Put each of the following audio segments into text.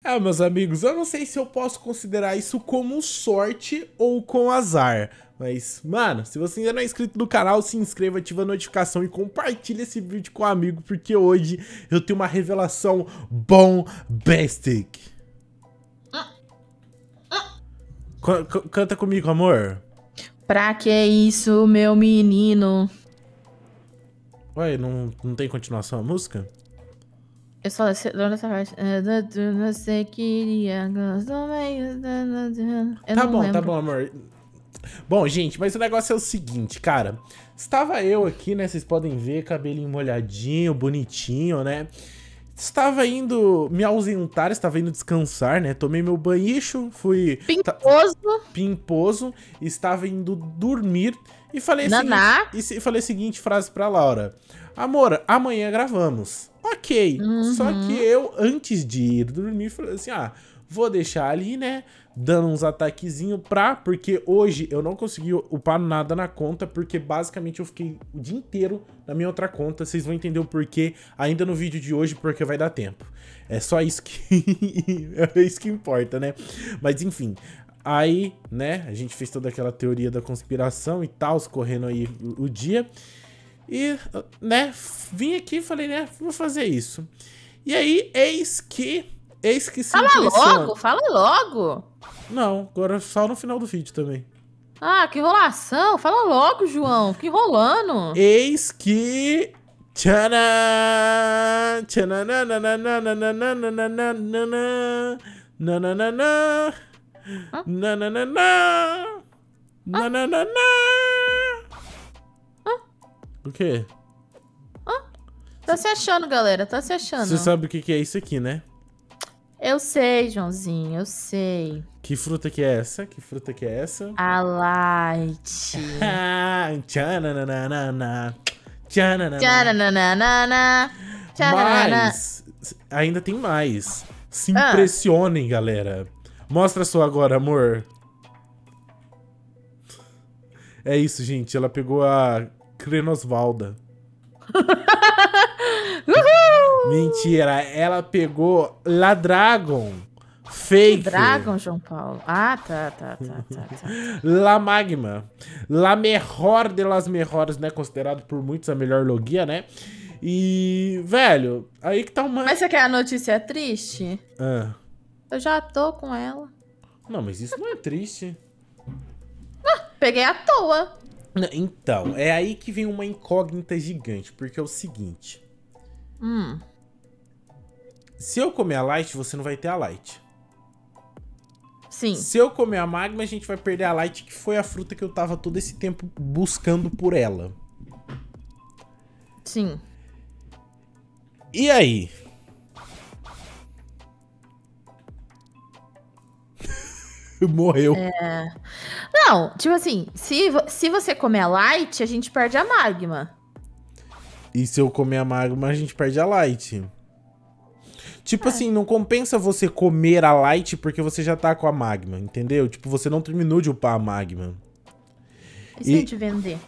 Ah, meus amigos, eu não sei se eu posso considerar isso como sorte ou com azar. Mas, mano, se você ainda não é inscrito no canal, se inscreva, ativa a notificação e compartilha esse vídeo com um amigo, porque hoje eu tenho uma revelação bombastic. Canta comigo, amor. Pra que isso, meu menino? Ué, não tem continuação a música? Eu só essa parte. Você queria. Eu Tá não bom, lembro. tá bom, amor. Bom, gente, mas o negócio é o seguinte, cara. Estava eu aqui, né? Vocês podem ver, cabelinho molhadinho, bonitinho, né? Estava indo me ausentar, estava indo descansar, né? Tomei meu banhicho, fui... Pimposo. Pimposo, estava indo dormir e falei Naná. falei a seguinte frase pra Laura. Amor, amanhã gravamos. Ok, só que eu, antes de ir dormir, falei assim, vou deixar ali, né, dando uns ataquezinhos porque hoje eu não consegui upar nada na conta, porque basicamente eu fiquei o dia inteiro na minha outra conta, vocês vão entender o porquê ainda no vídeo de hoje, porque vai dar tempo. É só isso que... é isso que importa, né? Mas enfim... Aí, né, a gente fez toda aquela teoria da conspiração e tal, correndo aí o dia. E, né, vim aqui e falei, né, vou fazer isso. E aí, eis que se Fala logo. Não, agora só no final do vídeo também. Ah, que enrolação. Fala logo, João. Fica enrolando. Eis que... Tcharam! O quê? Tá se achando, galera. Tá se achando. Você sabe o que é isso aqui, né? Eu sei, Joãozinho. Eu sei. Que fruta que é essa? Que fruta que é essa? A Light. Tchananana. Tcharanana. Mas ainda tem mais. Se impressionem, galera. Mostra só agora, amor. É isso, gente. Ela pegou a Crenosvalda. Mentira. Ela pegou La Dragon. Fake. Dragon, João Paulo. Ah, tá. La Magma. La mejor de las mejores, né? Considerado por muitos a melhor logia, né? E, velho, aí que tá uma... Mas você quer a notícia triste? Eu já tô com ela. Não, mas isso não é triste. Peguei à toa. Então, é aí que vem uma incógnita gigante, porque é o seguinte. Se eu comer a Light, você não vai ter a Light. Sim. Se eu comer a Magma, a gente vai perder a Light, que foi a fruta que eu tava todo esse tempo buscando por ela. Sim. E aí? Morreu. Não, tipo assim, se você comer a Light, a gente perde a Magma. E se eu comer a Magma, a gente perde a Light. Tipo assim, não compensa você comer a Light porque você já tá com a Magma, entendeu? Tipo, você não terminou de upar a Magma. E se a gente vender?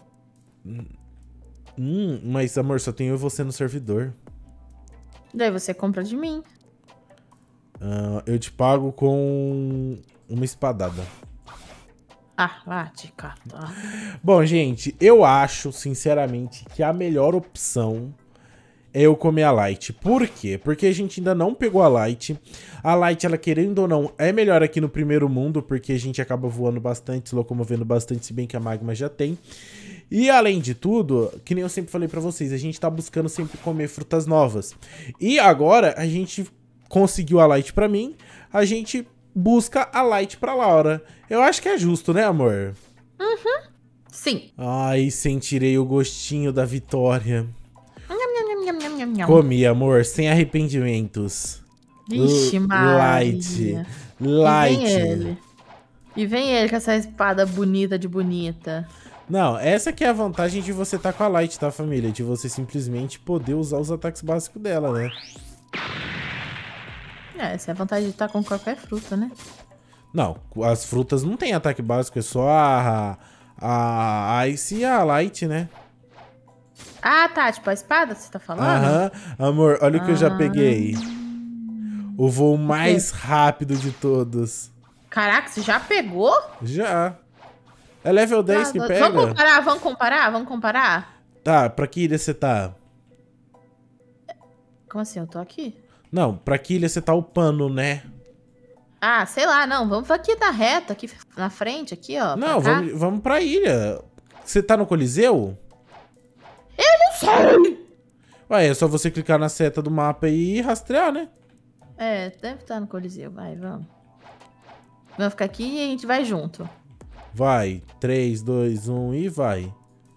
Mas amor, só tenho eu e você no servidor. Daí você compra de mim. Eu te pago com uma espadada. Lá de catar. Bom, gente, eu acho, sinceramente, que a melhor opção é eu comer a Light. Por quê? Porque a gente ainda não pegou a Light. A Light, ela querendo ou não, é melhor aqui no primeiro mundo, porque a gente acaba voando bastante, se locomovendo bastante, se bem que a Magma já tem. E além de tudo, que nem eu sempre falei pra vocês, a gente tá buscando sempre comer frutas novas. E agora a gente conseguiu a Light pra mim, a gente busca a Light pra Laura. Eu acho que é justo, né, amor? Sim. Ai, sentirei o gostinho da vitória. Comi, amor, sem arrependimentos. Vixe, Light. E vem ele com essa espada bonita de bonita. Não, essa que é a vantagem de você tá com a Light, tá, família? De você simplesmente poder usar os ataques básicos dela, né? Essa é a vantagem de estar com qualquer fruta, né? Não, as frutas não tem ataque básico, é só a Ice e a Light, né? Ah, tá, tipo a espada, você tá falando? Aham, amor, olha o que eu já peguei. O voo mais rápido de todos. Caraca, você já pegou? Já. É level 10 que pega. Vamos comparar? Tá, pra que ilha você tá? Como assim? Eu tô aqui? Não, pra que ilha você tá upando, né? Ah, sei lá, não. Vamos aqui da reta, aqui na frente, aqui, ó. Não, vamos pra ilha. Você tá no Coliseu? Eu não sei! Ué, é só você clicar na seta do mapa e rastrear, né? É, deve estar no Coliseu. Vai, vamos. Vamos ficar aqui e a gente vai junto. Vai. 3, 2, 1 e vai.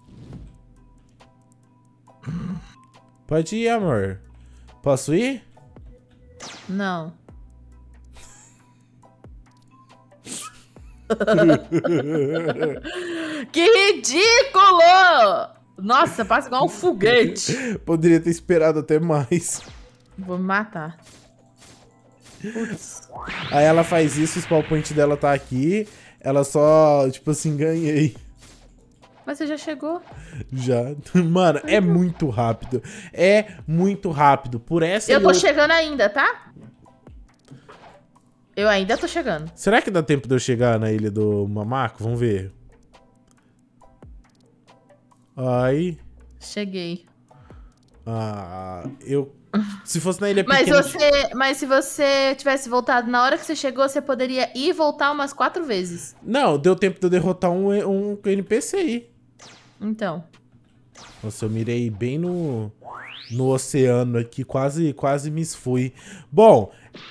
Pode ir, amor. Posso ir? Não. Que ridículo! Nossa, passa igual um foguete. Poderia ter esperado até mais. Vou me matar. Putz. Aí ela faz isso, o spawn point dela tá aqui. Ela só, tipo assim, ganhei. Mas você já chegou? Já. Mano, é muito rápido. É muito rápido. Por essa eu tô chegando ainda, tá? Eu ainda tô chegando. Será que dá tempo de eu chegar na ilha do Mamaco? Vamos ver. Ai. Cheguei. Ah, eu... Se fosse na ilha pequena... Mas se você tivesse voltado na hora que você chegou, você poderia ir e voltar umas 4 vezes. Não, deu tempo de eu derrotar um NPC aí. Então. Nossa, eu mirei bem no oceano aqui, quase me esfui. Bom,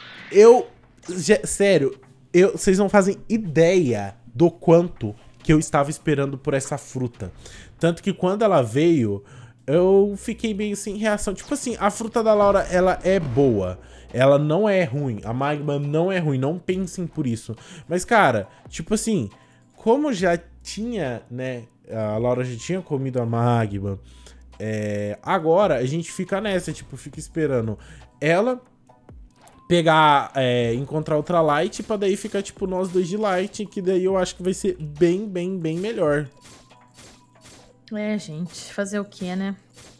sério, vocês não fazem ideia do quanto que eu estava esperando por essa fruta. Tanto que quando ela veio, eu fiquei meio sem reação. Tipo assim, a fruta da Laura, ela é boa. Ela não é ruim. A magma não é ruim. Não pensem por isso. Mas, cara, tipo assim, como já tinha, né... A Laura já tinha comido a magma. Agora a gente fica nessa, tipo, fica esperando ela pegar, encontrar outra light, pra daí ficar, tipo, nós dois de light, que daí eu acho que vai ser bem melhor. Gente, fazer o quê, né?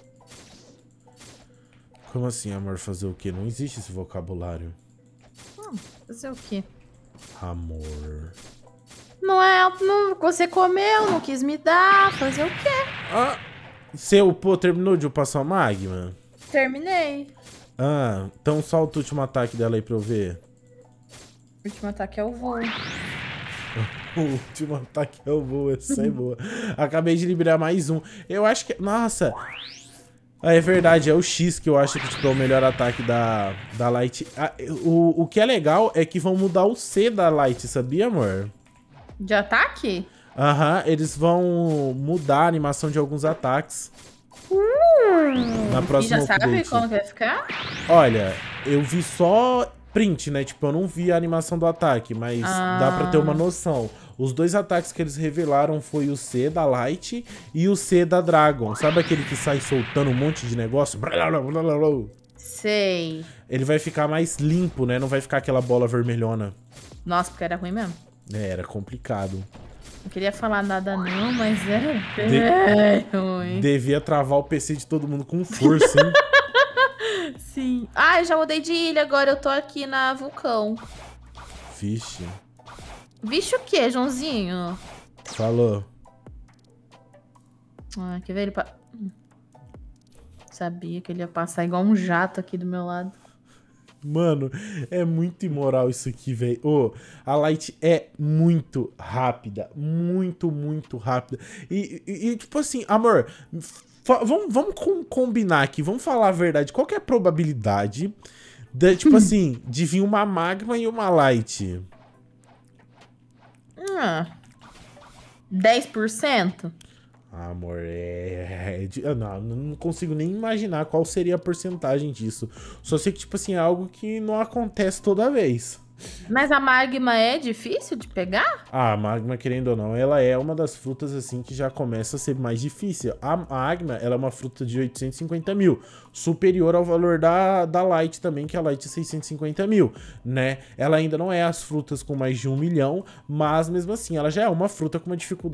Como assim, amor, fazer o quê? Não existe esse vocabulário. Fazer o quê? Amor. Não, você comeu, não quis me dar, fazer o quê? Ah, você upou, terminou de upar sua magma? Terminei. Ah, então solta o último ataque dela aí pra eu ver. O último ataque é o voo. O último ataque é o voo, essa é boa. Acabei de liberar mais um. Eu acho que... Nossa! É verdade, é o X que eu acho que tipo, é o melhor ataque da Light. O que é legal é que vão mudar o C da Light, sabia, amor? De ataque? Aham, eles vão mudar a animação de alguns ataques. Na próxima e já sabe update. como que vai ficar? Olha, eu vi só print, né? Tipo, eu não vi a animação do ataque, mas dá pra ter uma noção. Os dois ataques que eles revelaram foi o C da Light e o C da Dragon. Sabe aquele que sai soltando um monte de negócio? Sei. Ele vai ficar mais limpo, né? Não vai ficar aquela bola vermelhona. Nossa, porque era ruim mesmo. Era complicado. Não queria falar nada não, mas era ruim. Devia travar o PC de todo mundo com força, hein? Sim. Ah, eu já mudei de ilha, agora eu tô aqui na Vulcão. Vixe. Vixe o quê, Joãozinho? Falou. Ah, quer ver ele... Sabia que ele ia passar igual um jato aqui do meu lado. Mano, é muito imoral isso aqui, velho. A Light é muito rápida. Muito rápida. E tipo assim, amor, vamos combinar aqui. Vamos falar a verdade. Qual que é a probabilidade de, tipo assim, de vir uma magma e uma Light? 10%? Amor, eu não consigo nem imaginar qual seria a porcentagem disso. Só sei que, tipo assim, é algo que não acontece toda vez. Mas a magma é difícil de pegar? A magma, querendo ou não, ela é uma das frutas, assim, que já começa a ser mais difícil. A magma, ela é uma fruta de 850 mil. Superior ao valor da Light também, que a Light é 650 mil, né? Ela ainda não é as frutas com mais de 1 milhão, mas mesmo assim, ela já é uma fruta com uma dificuldade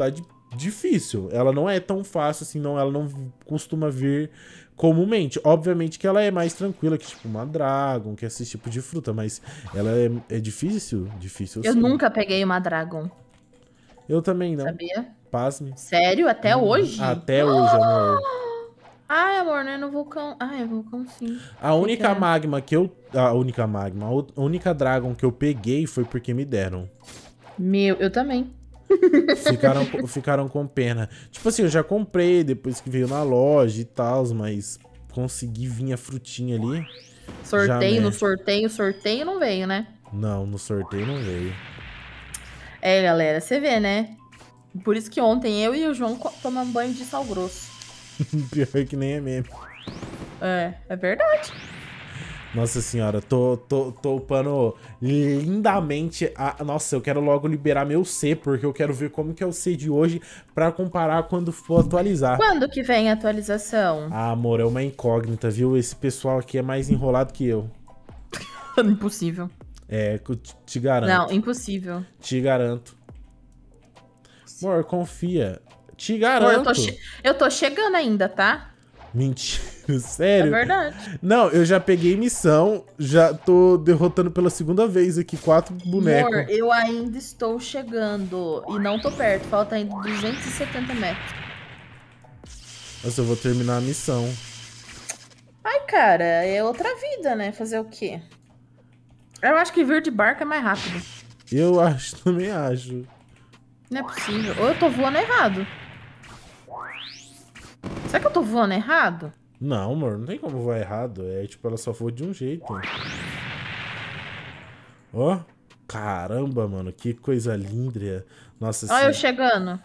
difícil. Ela não é tão fácil assim, não. Ela não costuma vir comumente. Obviamente que ela é mais tranquila que, tipo, uma Dragon, que esse tipo de fruta, mas ela é difícil. Difícil, Eu sim. nunca peguei uma Dragon. Eu também não. Sabia? Pasme. Sério? Até hoje? Até hoje, amor. Ai, amor, não é no vulcão. Ah, é vulcão sim. A única é? magma que eu... A única Dragon que eu peguei foi porque me deram. Meu, eu também. Ficaram com pena. Tipo assim, eu já comprei depois que veio na loja e tal, mas consegui vir a frutinha ali. Sorteio, já, no né? sorteio não veio, né? Não, no sorteio não veio. É, galera, você vê, né? Por isso que ontem eu e o João tomamos banho de sal grosso. Pior que nem é meme. É verdade. Nossa senhora, tô upando lindamente. Nossa, eu quero logo liberar meu C, porque eu quero ver como que é o C de hoje pra comparar quando for atualizar. Quando que vem a atualização? Ah, amor, é uma incógnita, viu? Esse pessoal aqui é mais enrolado que eu. Impossível. É, te garanto. Não, impossível. Te garanto. Amor, confia. Te Amor, garanto. eu tô chegando ainda, tá? Mentira, sério? É verdade. Não, eu já peguei missão, já tô derrotando pela segunda vez aqui 4 bonecos. Amor, eu ainda estou chegando. E não tô perto, falta ainda 270 metros. Nossa, eu vou terminar a missão. Ai, cara, é outra vida, né? Fazer o quê? Eu acho que vir de barco é mais rápido. Eu acho, também acho. Não é possível. Ou eu tô voando errado. Será que eu tô voando errado? Não, amor, não tem como voar errado. É tipo, ela só voa de um jeito. Ó, caramba, mano, que coisa linda. Nossa Olha eu chegando.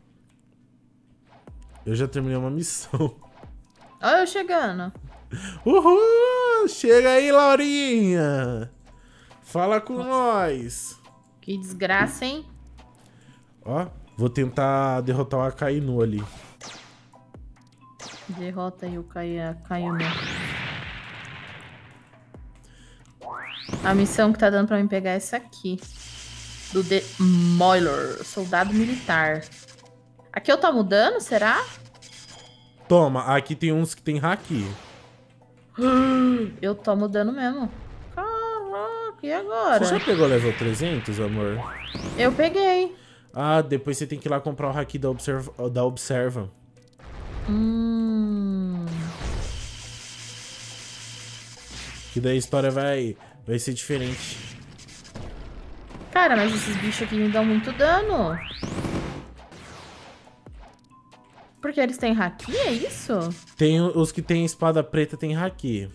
Eu já terminei uma missão. Olha eu chegando. Uhul! Chega aí, Laurinha! Fala com nós! Que desgraça, hein? Ó, vou tentar derrotar o Akainu ali. Derrota aí o Akainu. A missão que tá dando pra mim pegar é essa aqui. Do Demoiler, soldado militar. Aqui eu tô mudando, será? Toma, aqui tem uns que tem haki. Eu tô mudando mesmo. Caraca, e agora? Você já pegou level 300, amor? Eu peguei. Ah, depois você tem que ir lá comprar o haki da Observa. Que daí a história vai ser diferente. Cara, mas esses bichos aqui me dão muito dano. Porque eles têm haki, é isso? Tem os que tem espada preta, tem haki.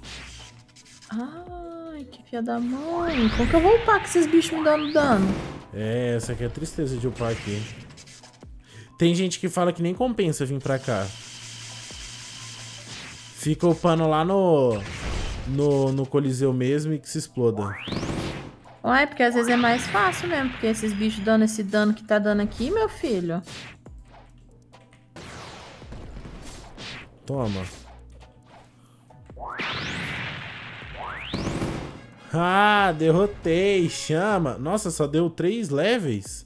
Ai, que filha da mãe. Como que eu vou upar com esses bichos me dando dano? É, essa aqui é a tristeza de upar aqui. Tem gente que fala que nem compensa vir pra cá. Fica upando lá no Coliseu mesmo e que se exploda. Ué, porque às vezes é mais fácil mesmo. Porque esses bichos dando esse dano que tá dando aqui, meu filho. Toma. Ah, derrotei. Chama. Nossa, só deu 3 levels.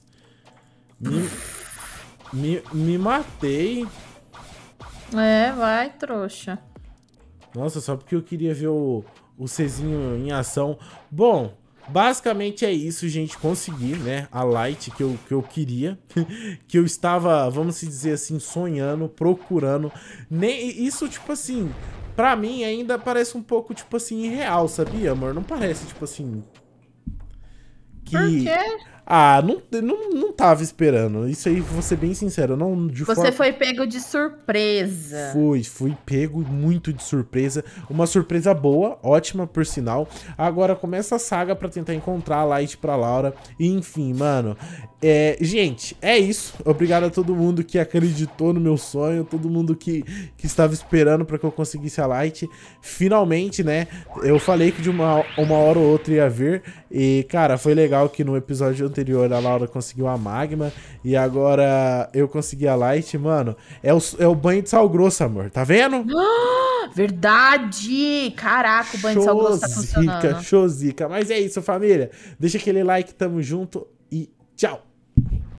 Me matei. É, vai, trouxa. Nossa, só porque eu queria ver o Czinho em ação. Bom, basicamente é isso, gente. Consegui, né? A light que eu queria. Que eu estava, vamos dizer assim, sonhando, procurando. Isso, tipo assim, pra mim ainda parece um pouco, tipo assim, irreal, sabia, amor? Não parece, tipo assim... Por quê? Ah, não tava esperando. Isso aí, vou ser bem sincero. Não, Você foi pego de surpresa. Fui pego muito de surpresa. Uma surpresa boa, ótima por sinal. Agora começa a saga pra tentar encontrar a Light pra Laura. E, enfim, mano. Gente, é isso. Obrigado a todo mundo que acreditou no meu sonho. Todo mundo que estava esperando pra que eu conseguisse a Light. Finalmente, né? Eu falei que de uma hora ou outra ia vir. E, cara, foi legal que no episódio anterior a Laura conseguiu a Magma. E agora eu consegui a Light, mano. É o banho de sal grosso, amor. Tá vendo? Verdade! Caraca, o banho de sal grosso tá funcionando. Showzica. Mas é isso, família. Deixa aquele like, tamo junto e tchau!